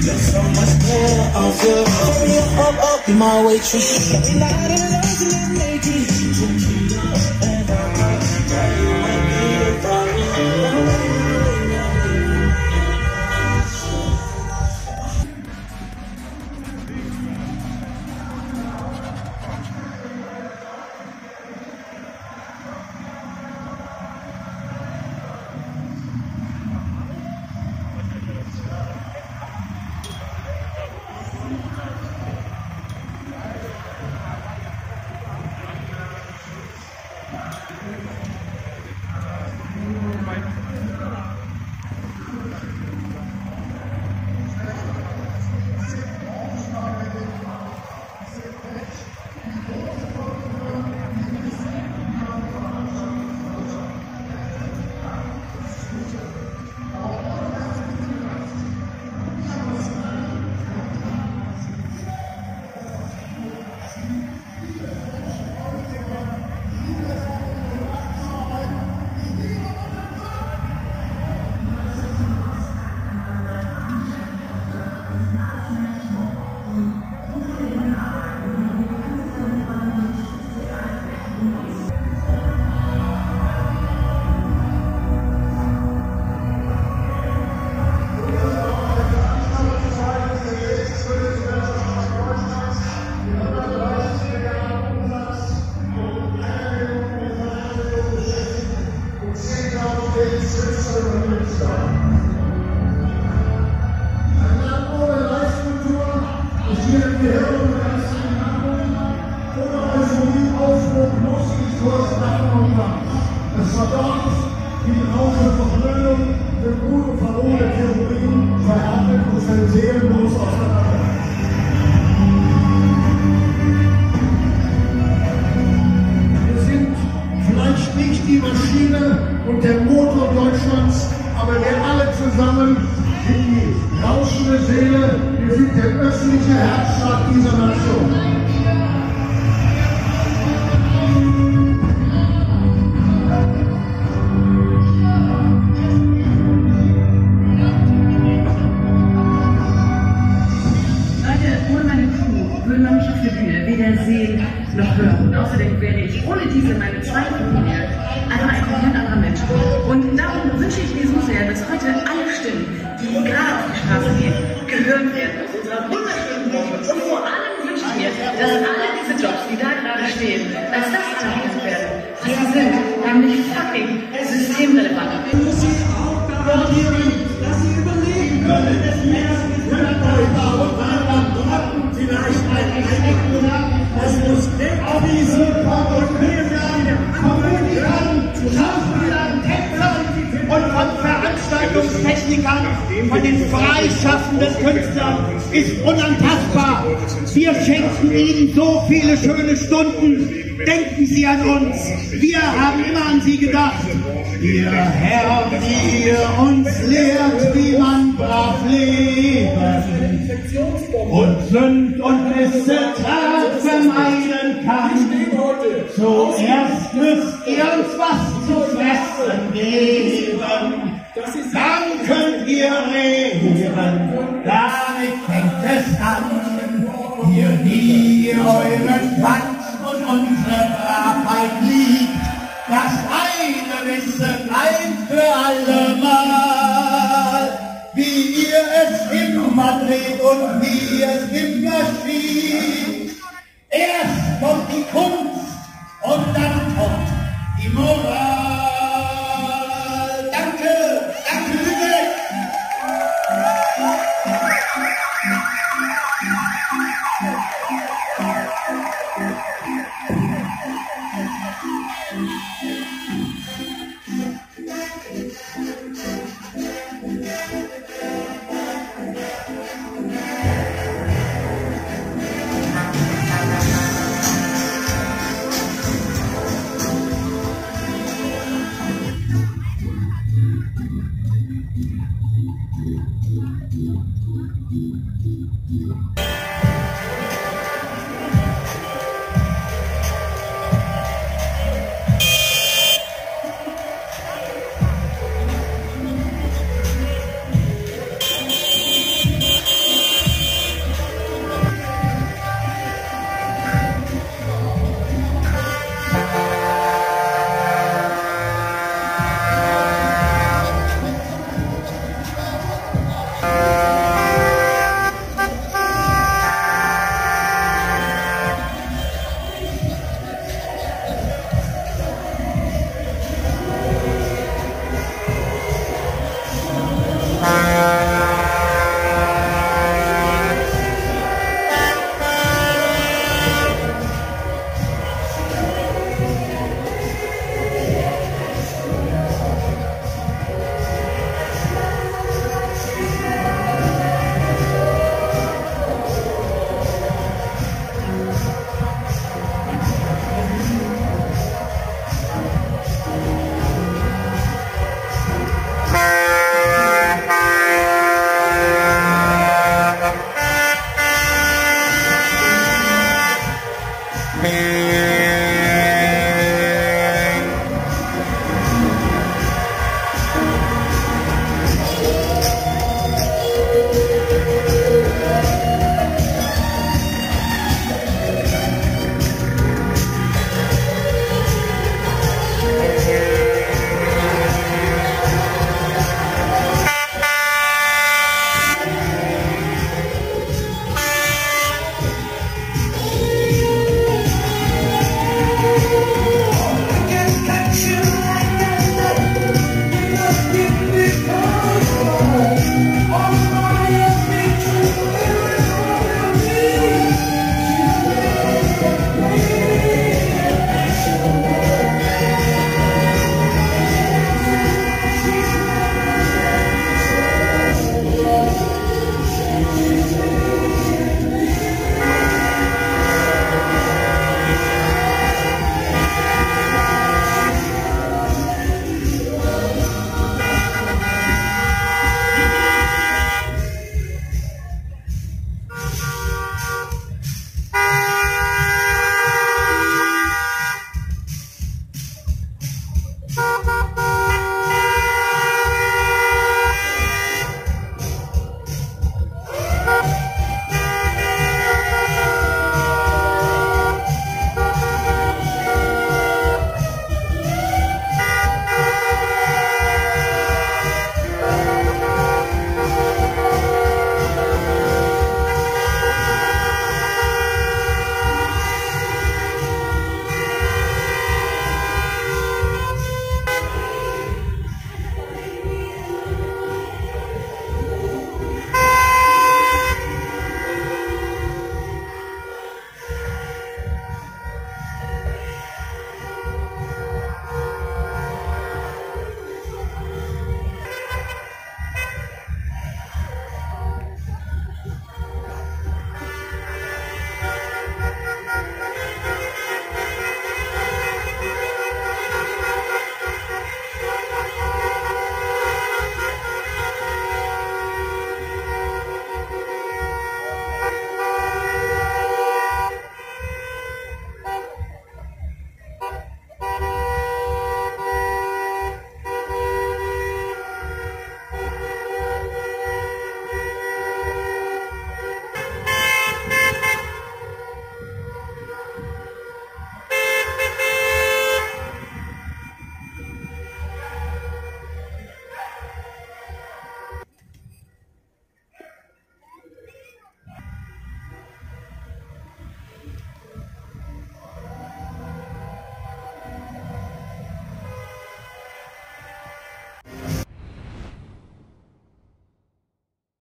So much better off you. Up, be my waitress. Got me light it up and then make it. Es war dort, wie die Rauche Verblödung, der Bruder Verloren der Theorien verhandelt und fällt seelenlos auseinander. Wir sind vielleicht nicht die Maschine und der Motor Deutschlands, aber wir alle zusammen sind die rauschende Seele, wir sind der öffentliche Herzschlag dieser Nation. Weder sehen noch hören. Und außerdem wäre ich ohne diese meine zweite Familie einfach ein komplett anderer Mensch. Und darum wünsche ich mir so sehr, dass heute alle Stimmen, die gerade auf die Straße gehen, gehört werden aus unserer wunderschönen Branche. Und vor allem wünsche ich mir, dass alle diese Jobs, die da gerade stehen, dass das anerkannt werden. Was sie sind, nämlich fucking systemrelevant. Ich muss Sie auch garantieren, dass Sie überlegen können, es mehr als 100 und vielleicht es muss weggewiesen und wir werden Politikern, Schauspielern, Tänzern und von Veranstaltungstechnikern, von den freischaffenden Künstlern ist unantastbar. Wir schenken ihnen so viele schöne Stunden. Denken Sie an uns. Wir haben immer an Sie gedacht. Ihr Herr, ihr uns lehrt, wie man brav leben und Sünd und Missetat vermeiden kann. Zuerst müsst ihr uns was zu fressen geben, dann könnt ihr reden, damit fängt es an. Hier nie euren Quatsch und unsere Bravheit liegt, das eine Wissen ein für alle Mal, wie ihr es immer dreht und wie es immer geschieht. Erst kommt die Kunst und dann kommt die Moral. Danke, danke Lübeck.